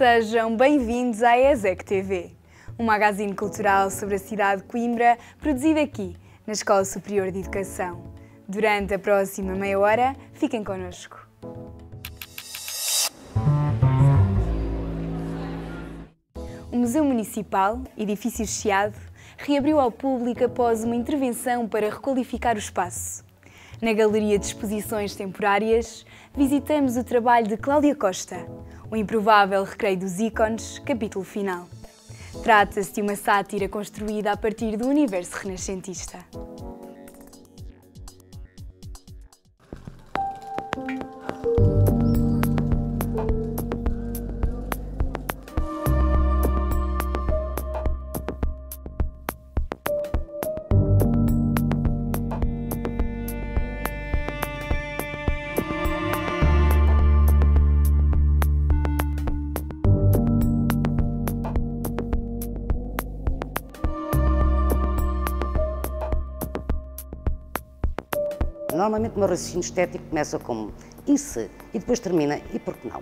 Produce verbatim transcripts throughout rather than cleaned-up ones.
Sejam bem-vindos à ESEC T V, um magazine cultural sobre a cidade de Coimbra, produzido aqui, na Escola Superior de Educação. Durante a próxima meia hora, fiquem connosco. O Museu Municipal, edifício Chiado, reabriu ao público após uma intervenção para requalificar o espaço. Na Galeria de Exposições Temporárias, visitamos o trabalho de Cláudia Costa, O Improvável Recreio dos Ícones, capítulo final. Trata-se de uma sátira construída a partir do universo renascentista. Normalmente o meu raciocínio estético começa como e se? E depois termina e por que não?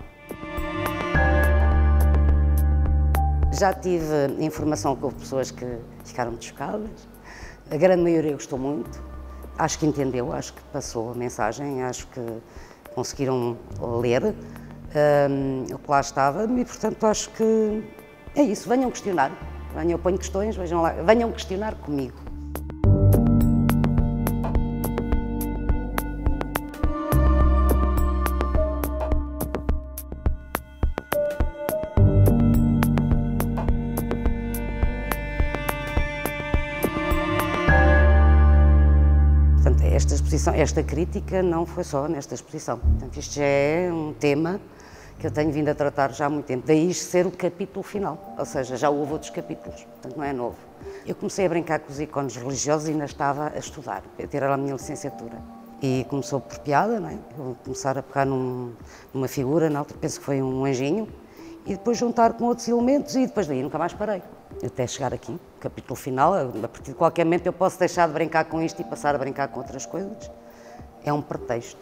Já tive informação que houve pessoas que ficaram muito chocadas. A grande maioria gostou muito. Acho que entendeu, acho que passou a mensagem, acho que conseguiram ler um, o que lá estava e, portanto, acho que é isso. Venham questionar. Venham, eu ponho questões, vejam lá, venham questionar comigo. Esta exposição, esta crítica não foi só nesta exposição. Portanto, isto já é um tema que eu tenho vindo a tratar já há muito tempo. Daí isto ser o capítulo final, ou seja, já houve outros capítulos, portanto não é novo. Eu comecei a brincar com os ícones religiosos e ainda estava a estudar, a ter a minha licenciatura. E começou por piada, não é? Eu começar a pegar num, numa figura, na altura penso que foi um anjinho, e depois juntar com outros elementos e depois daí nunca mais parei. Até chegar aqui, capítulo final, a partir de qualquer momento eu posso deixar de brincar com isto e passar a brincar com outras coisas. É um pretexto.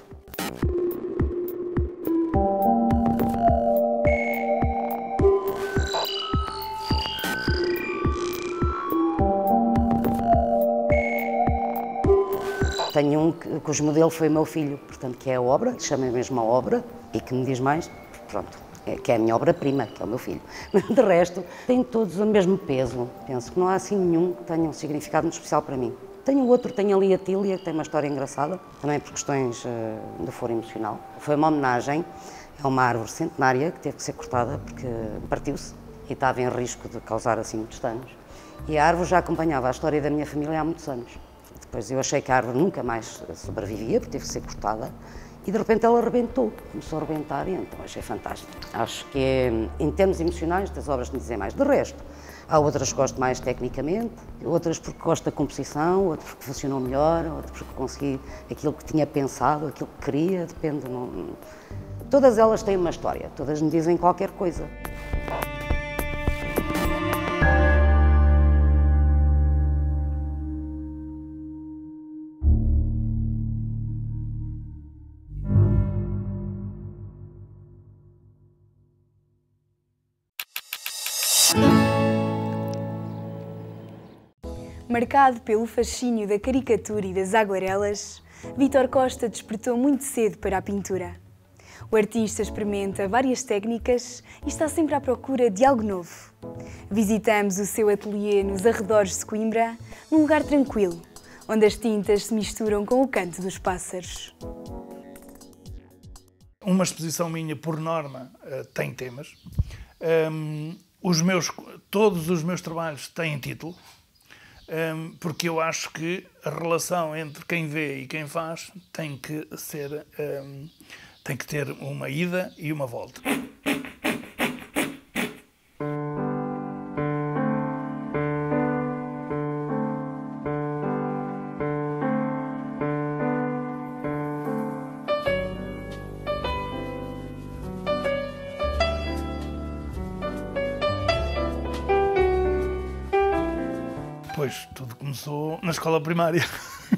Tenho um cujo modelo foi o meu filho, portanto, que é a obra, que chama mesmo a obra, e que me diz mais, pronto. Que é a minha obra-prima, que é o meu filho. De resto, têm todos o mesmo peso. Penso que não há assim nenhum que tenha um significado muito especial para mim. Tenho outro, tenho ali a Tília, que tem uma história engraçada, também por questões uh, de foro emocional. Foi uma homenagem a uma árvore centenária que teve que ser cortada porque partiu-se e estava em risco de causar assim muitos danos. E a árvore já acompanhava a história da minha família há muitos anos. Depois eu achei que a árvore nunca mais sobrevivia, porque teve que ser cortada. E de repente ela arrebentou, começou a arrebentar e então achei fantástico. Acho que é, em termos emocionais, das obras me dizem mais. De resto, há outras que gosto mais tecnicamente, outras porque gosto da composição, outras porque funcionou melhor, outras porque consegui aquilo que tinha pensado, aquilo que queria, depende. Não... Todas elas têm uma história, todas me dizem qualquer coisa. Marcado pelo fascínio da caricatura e das aguarelas, Vítor Costa despertou muito cedo para a pintura. O artista experimenta várias técnicas e está sempre à procura de algo novo. Visitamos o seu ateliê nos arredores de Coimbra, num lugar tranquilo, onde as tintas se misturam com o canto dos pássaros. Uma exposição minha, por norma, tem temas. Um, os meus, todos os meus trabalhos têm título. Um, porque eu acho que a relação entre quem vê e quem faz tem que ser, um, tem que ter uma ida e uma volta. Depois tudo começou na escola primária.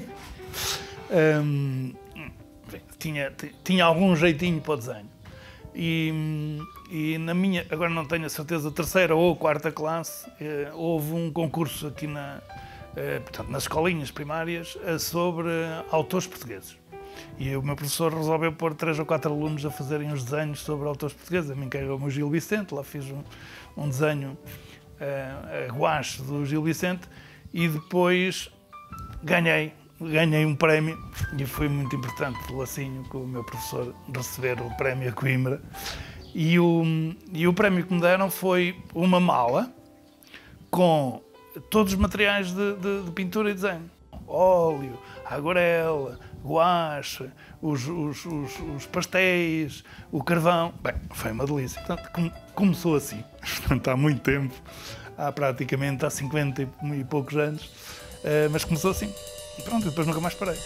um, tinha, tinha algum jeitinho para o desenho. E, e na minha, agora não tenho a certeza, terceira ou quarta classe, eh, houve um concurso aqui na, eh, portanto, nas escolinhas primárias eh, sobre autores portugueses. E o meu professor resolveu pôr três ou quatro alunos a fazerem os desenhos sobre autores portugueses. A mim encarregou-me o Gil Vicente, lá fiz um, um desenho eh, a guache do Gil Vicente e depois ganhei. Ganhei um prémio e foi muito importante o lacinho com o meu professor receber o prémio a Coimbra. E o, e o prémio que me deram foi uma mala com todos os materiais de, de, de pintura e desenho. Óleo, aguarela, guache, os, os, os, os pastéis, o carvão. Bem, foi uma delícia. Portanto, come, começou assim. Portanto, há muito tempo, há praticamente há cinquenta e poucos anos, mas começou assim. E pronto, depois nunca mais parei.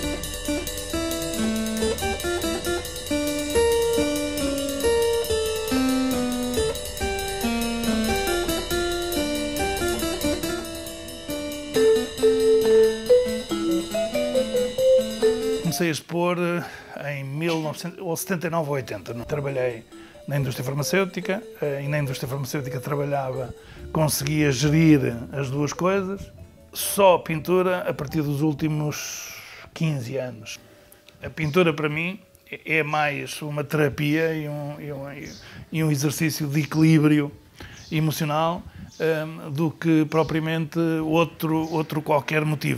Comecei a expor em mil novecentos e setenta e nove ou oitenta. Trabalhei na indústria farmacêutica e na indústria farmacêutica trabalhava, conseguia gerir as duas coisas. Só pintura a partir dos últimos quinze anos. A pintura, para mim, é mais uma terapia e um, e um, e um exercício de equilíbrio emocional um, do que propriamente outro, outro qualquer motivo.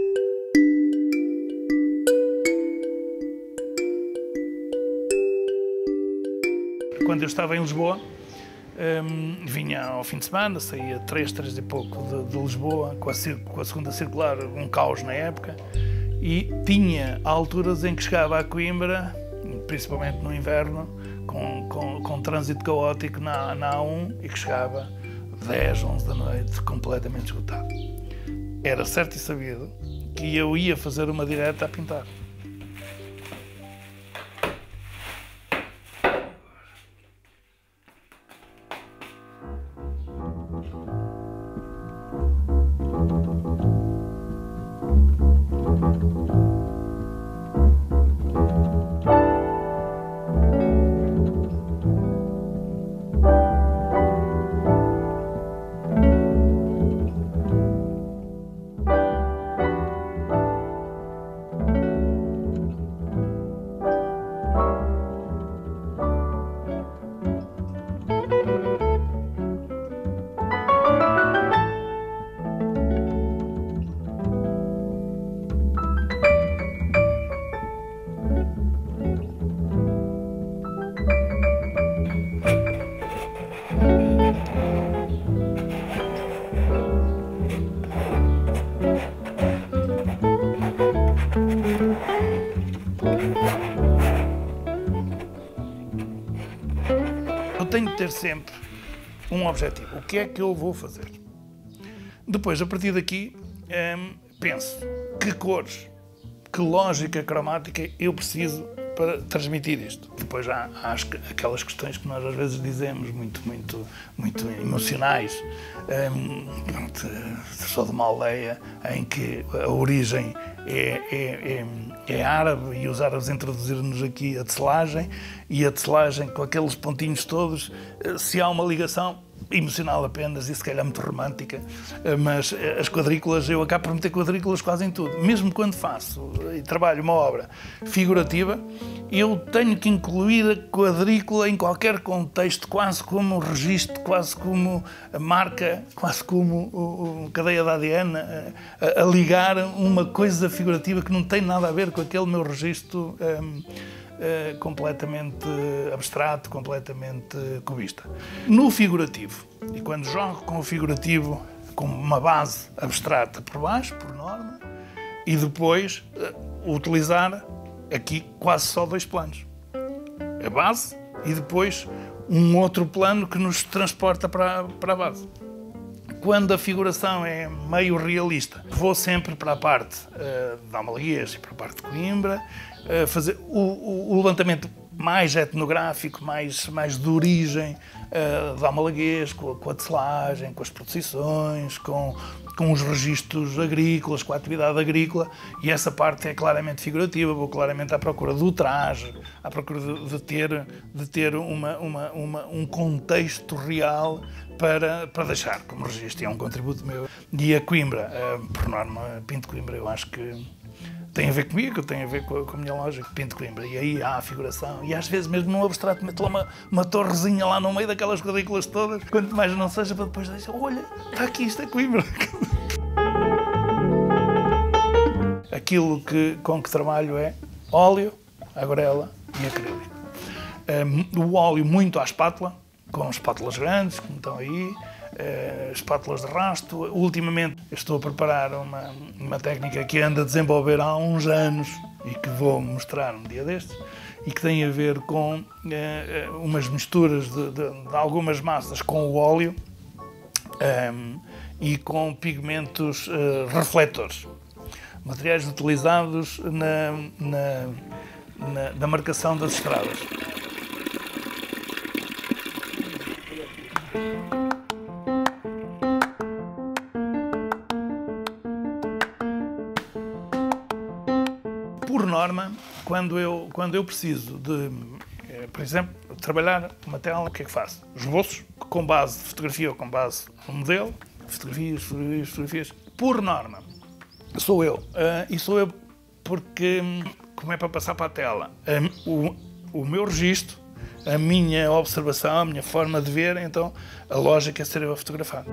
Quando eu estava em Lisboa, Um, vinha ao fim de semana, saía três, três e pouco de, de Lisboa, com a, com a segunda circular, um caos na época, e tinha alturas em que chegava a Coimbra, principalmente no inverno, com, com, com trânsito caótico na, na A um, e que chegava dez, onze da noite, completamente esgotado. Era certo e sabido que eu ia fazer uma direta a pintar. Eu tenho de ter sempre um objetivo. O que é que eu vou fazer? Depois, a partir daqui, hum, penso que cores, que lógica cromática eu preciso para transmitir isto. Depois há, há as, aquelas questões que nós às vezes dizemos, muito, muito, muito emocionais. Hum, sou de uma aldeia em que a origem é, é, é, é árabe e os árabes introduziram-nos aqui a tecelagem, e a tecelagem, com aqueles pontinhos todos, se há uma ligação emocional apenas e se calhar muito romântica, mas as quadrículas, eu acabo por meter quadrículas quase em tudo. Mesmo quando faço e trabalho uma obra figurativa, eu tenho que incluir a quadrícula em qualquer contexto, quase como registro, quase como a marca, quase como a cadeia da A D N, a, a ligar uma coisa figurativa que não tem nada a ver com aquele meu registro um, Uh, completamente abstrato, completamente cubista. No figurativo, e quando jogo com o figurativo com uma base abstrata por baixo, por norma, e depois uh, utilizar aqui quase só dois planos. A base e depois um outro plano que nos transporta para, para a base. Quando a figuração é meio realista, vou sempre para a parte uh, de Almalias e para a parte de Coimbra, uh, fazer o, o, o levantamento mais etnográfico, mais, mais de origem uh, da Malaguês, com, com a tecelagem, com as procissões, com, com os registros agrícolas, com a atividade agrícola, e essa parte é claramente figurativa, vou claramente à procura do traje, à procura de, de ter, de ter uma, uma, uma, um contexto real para, para deixar como registro, e é um contributo meu. E a Coimbra, uh, por norma, Pinto Coimbra, eu acho que tem a ver comigo, tem a ver com a, com a minha lógica, Pinto Coimbra, e aí há a figuração, e às vezes mesmo no abstrato meto lá uma, uma torrezinha lá no meio daquelas quadrículas todas, quanto mais não seja, para depois dizer, olha, está aqui, isto é Coimbra. Aquilo que, com que trabalho é óleo, aguarela e acrílico. Um, o óleo muito à espátula, com espátulas grandes, como estão aí, Uh, espátulas de rasto. Ultimamente estou a preparar uma, uma técnica que ando a desenvolver há uns anos e que vou mostrar um dia destes, e que tem a ver com uh, umas misturas de, de, de algumas massas com o óleo um, e com pigmentos uh, refletores. Materiais utilizados na, na, na, na marcação das estradas. Por norma, quando eu, quando eu preciso de, por exemplo, trabalhar uma tela, o que é que faço? Esboços, com base de fotografia ou com base no modelo, fotografias, fotografias, fotografias. Por norma, sou eu. Uh, e sou eu porque, como é para passar para a tela, um, o, o meu registro, a minha observação, a minha forma de ver, então a lógica é ser eu a fotografar.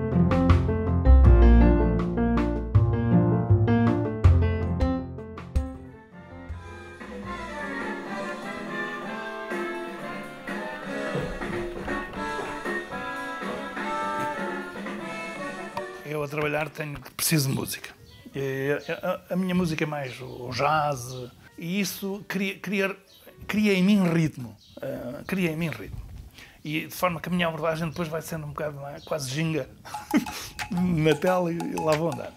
Eu a trabalhar tenho, preciso de música. A, a, a minha música é mais o jazz, e isso cria, cria, cria em mim ritmo. Uh, cria em mim ritmo. E de forma que a minha abordagem depois vai sendo um bocado é, quase ginga na tela, e lá vou andar.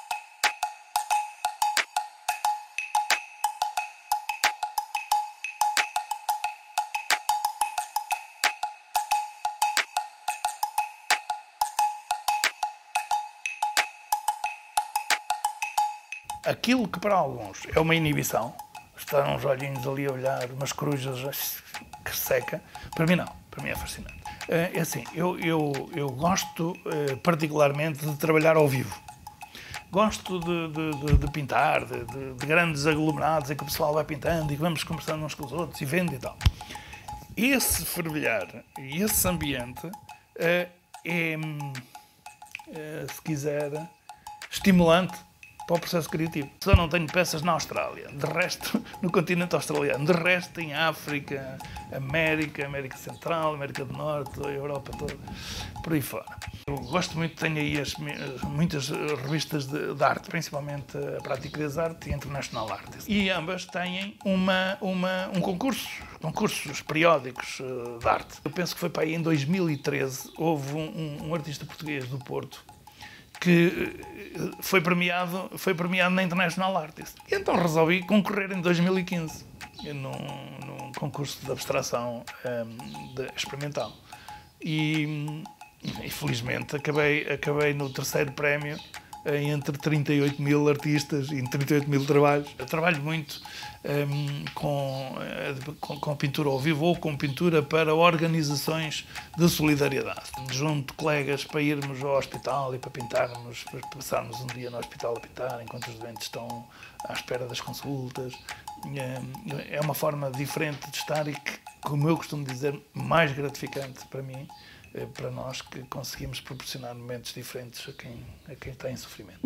Aquilo que para alguns é uma inibição, estar uns olhinhos ali a olhar, umas corujas que seca, para mim não, para mim é fascinante. É assim, eu, eu, eu gosto particularmente de trabalhar ao vivo. Gosto de, de, de, de pintar, de, de, de grandes aglomerados em que o pessoal vai pintando e vamos conversando uns com os outros e vendo e tal. Esse fervilhar e esse ambiente é, é, se quiser, estimulante para o processo criativo. Só não tenho peças na Austrália, de resto, no continente australiano, de resto em África, América, América Central, América do Norte, a Europa toda, por aí fora. Eu gosto muito, tenho aí as, muitas revistas de, de arte, principalmente a Prática das Artes e a International Artist. E ambas têm uma, uma, um concurso, concursos periódicos de arte. Eu penso que foi para aí em dois mil e treze, houve um, um, um artista português do Porto que foi premiado, foi premiado na International Artist. E então resolvi concorrer em dois mil e quinze num, num concurso de abstração um, de, experimental. E, e felizmente acabei, acabei no terceiro prémio entre trinta e oito mil artistas e trinta e oito mil trabalhos. Eu trabalho muito um, com, com, com pintura ao vivo ou com pintura para organizações de solidariedade. Junto colegas para irmos ao hospital e para pintarmos, para passarmos um dia no hospital a pintar enquanto os doentes estão à espera das consultas. É uma forma diferente de estar e que, como eu costumo dizer, mais gratificante para mim, para nós que conseguimos proporcionar momentos diferentes a quem, a quem está em sofrimento.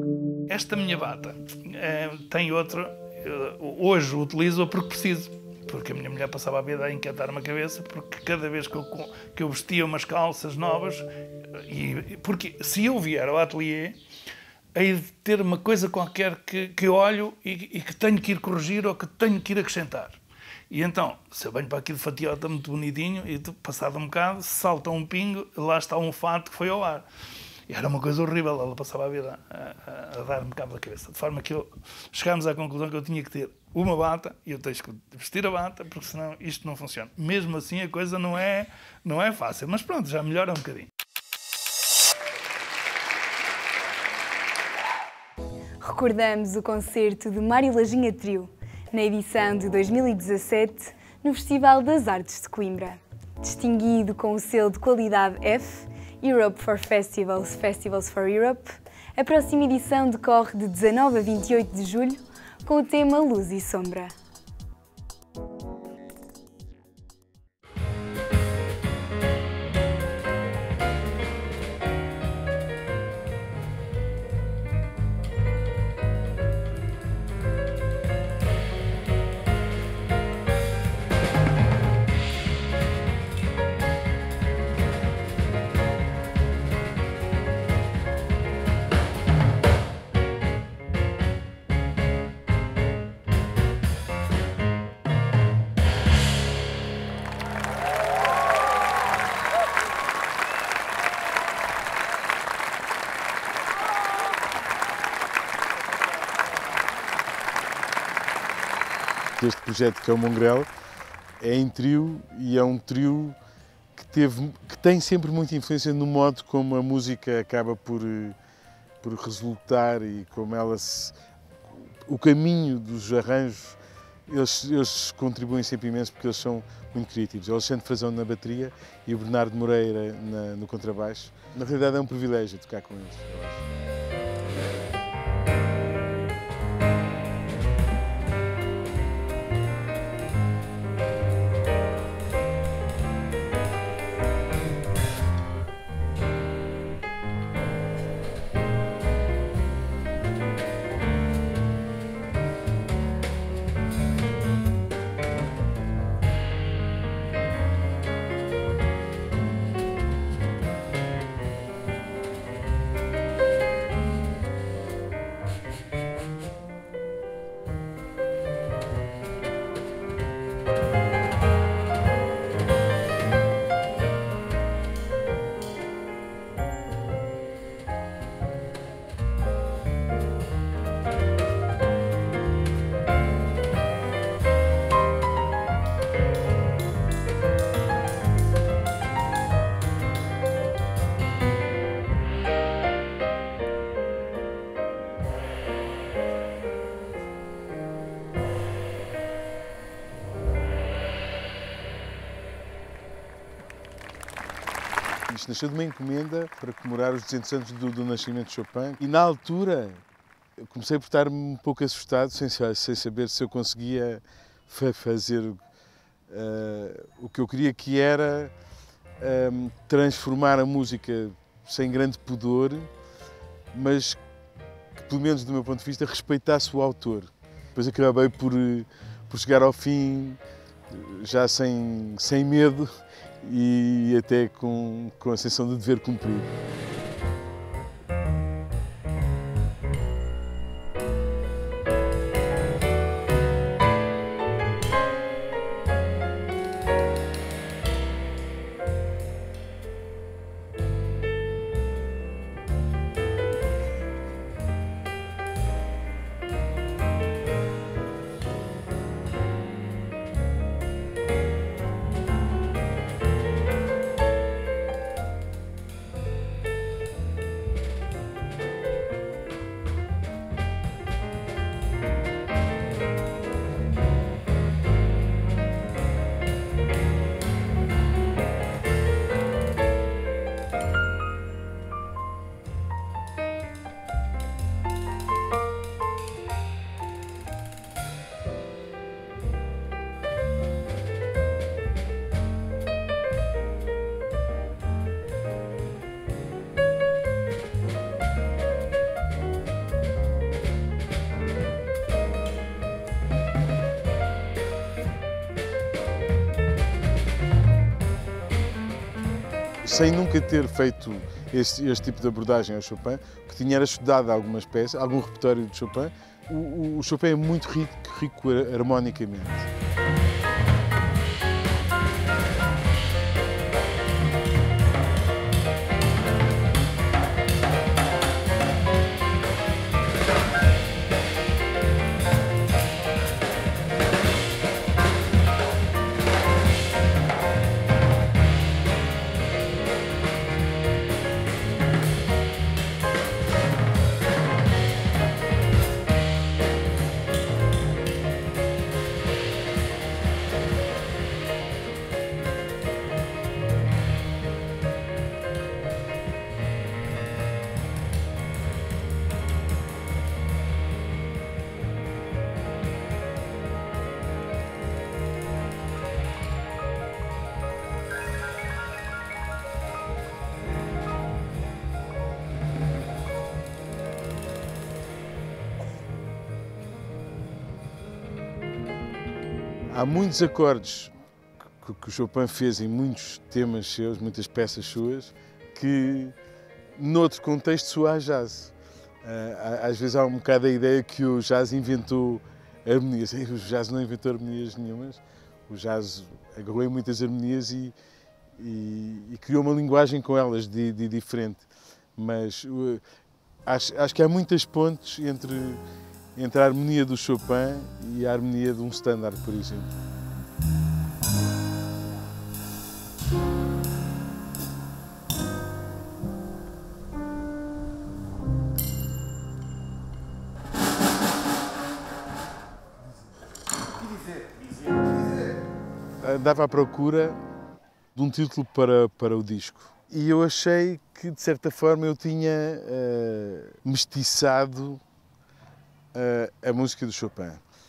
Esta minha bata eh, tem outra, eh, hoje utilizo-a porque preciso, porque a minha mulher passava a vida a inquietar-me a cabeça, porque cada vez que eu, que eu vestia umas calças novas, e, porque se eu vier ao ateliê, hei de ter uma coisa qualquer que, que eu olho e, e que tenho que ir corrigir ou que tenho que ir acrescentar. E então, se eu venho para aqui de fatiota muito bonitinho e passado um bocado, salta um pingo, lá está um fato que foi ao ar. E era uma coisa horrível, ela passava a vida a, a, a dar-me cabo da cabeça. De forma que eu, chegámos à conclusão que eu tinha que ter uma bata e eu tenho que vestir a bata, porque senão isto não funciona. Mesmo assim a coisa não é, não é fácil, mas pronto, já melhora um bocadinho. Recordamos o concerto de Mário Lajinha Trio, na edição de dois mil e dezassete, no Festival das Artes de Coimbra. Distinguido com o selo de qualidade F, Europe for Festivals, Festivals for Europe, a próxima edição decorre de dezanove a vinte e oito de julho, com o tema Luz e Sombra. Este projeto, que é o Mongrel, é em trio e é um trio que, teve, que tem sempre muita influência no modo como a música acaba por, por resultar e como ela se, o caminho dos arranjos, eles, eles contribuem sempre imenso porque eles são muito criativos. O Alexandre Frazão na bateria e o Bernardo Moreira na, no contrabaixo. Na realidade é um privilégio tocar com eles, eu acho. Isto nasceu de uma encomenda para comemorar os duzentos anos do, do nascimento de Chopin e na altura eu comecei por estar um pouco assustado, sem, sem saber se eu conseguia fazer uh, o que eu queria, que era um, transformar a música sem grande pudor, mas que, pelo menos do meu ponto de vista, respeitasse o autor. Depois acabei por, por chegar ao fim já sem, sem medo e até com, com a sensação de dever cumprido. sem nunca ter feito este, este tipo de abordagem ao Chopin, que tinha era estudado algumas peças, algum repertório de Chopin. O, o, o Chopin é muito rico, rico harmonicamente. Há muitos acordes que o Chopin fez em muitos temas seus, muitas peças suas, que noutro contexto soa a jazz. Às vezes há um bocado a ideia que o jazz inventou harmonias. O jazz não inventou harmonias nenhumas. O jazz agarrou em muitas harmonias e, e, e criou uma linguagem com elas de, de diferente. Mas uh, acho, acho que há muitas pontes entre entre a harmonia do Chopin e a harmonia de um standard, por exemplo. Andava à procura de um título para, para o disco e eu achei que, de certa forma, eu tinha uh, mestiçado a, a música do Chopin.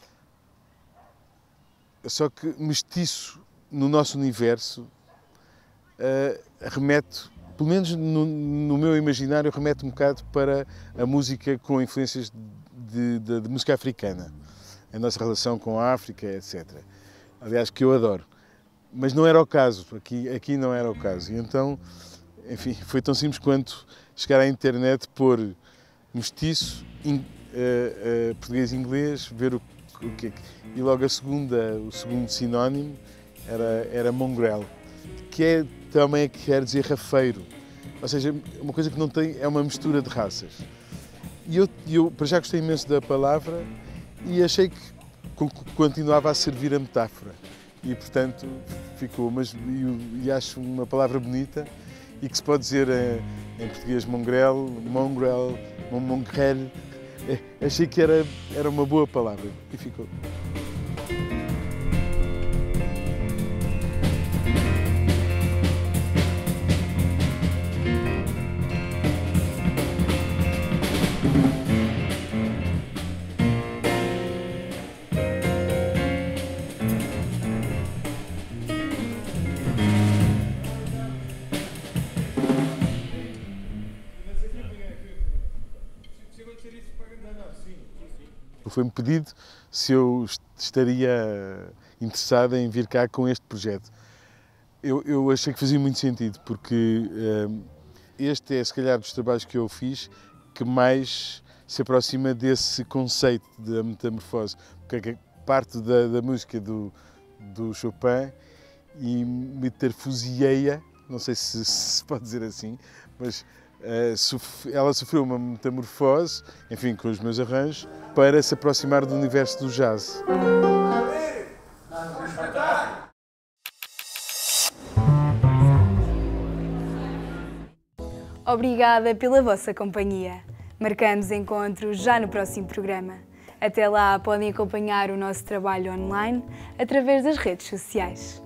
Só que mestiço no nosso universo uh, remete, pelo menos no, no meu imaginário, remete um bocado para a música com influências de, de, de música africana, a nossa relação com a África, etcétera. Aliás, que eu adoro. Mas não era o caso, aqui, aqui não era o caso. E então, enfim, foi tão simples quanto chegar à internet, pôr mestiço, in, uh, uh, português e inglês, ver o, o que é que... E logo a segunda, o segundo sinónimo era, era mongrel, que é, também quer dizer rafeiro. Ou seja, uma coisa que não tem, é uma mistura de raças. E eu, eu para já gostei imenso da palavra e achei que continuava a servir a metáfora. E, portanto, ficou, mas e, e acho uma palavra bonita e que se pode dizer em, em português mongrel, mongrel, mongrel. É, achei que era, era uma boa palavra e ficou. Foi-me pedido se eu estaria interessado em vir cá com este projeto. Eu, eu achei que fazia muito sentido, porque um, este é, se calhar, dos trabalhos que eu fiz que mais se aproxima desse conceito da metamorfose, porque é parte da, da música do, do Chopin e metamorfoseia, não sei se se pode dizer assim, mas uh, ela sofreu uma metamorfose, enfim, com os meus arranjos, para se aproximar do universo do jazz. Obrigada pela vossa companhia. Marcamos encontros já no próximo programa. Até lá podem acompanhar o nosso trabalho online através das redes sociais.